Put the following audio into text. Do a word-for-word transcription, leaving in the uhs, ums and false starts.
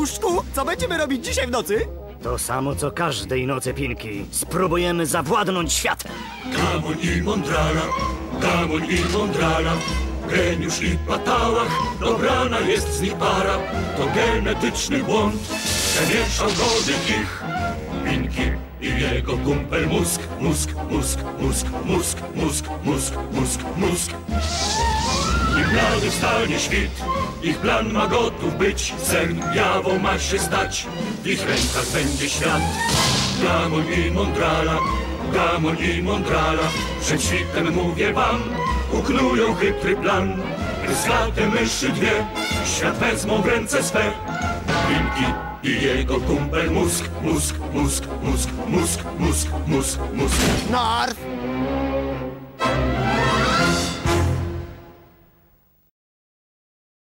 Paluszku, co będziemy robić dzisiaj w nocy? To samo co każdej nocy, Pinki. Spróbujemy zawładnąć światem. Gamoń i mądrala, gamoń i mądrala, geniusz i patałach, dobrana jest z nich para. To genetyczny błąd, przemieszał gody ich. Pinki i jego kumpel mózg, mózg, mózg, mózg, mózg, mózg, mózg, mózg, mózg. Ich blady stanie świt, ich plan ma gotów być, sen jawą ma się stać, w ich rękach będzie świat. Gamoń i mądrala, gamoń i mądrala, przed świtem mówię wam, uknują chytry plan. Ryskate myszy dwie, świat wezmą w ręce swe. Pinki i jego kumpel mózg, mózg, mózg, mózg, mózg, mózg, mózg, mózg. Narw!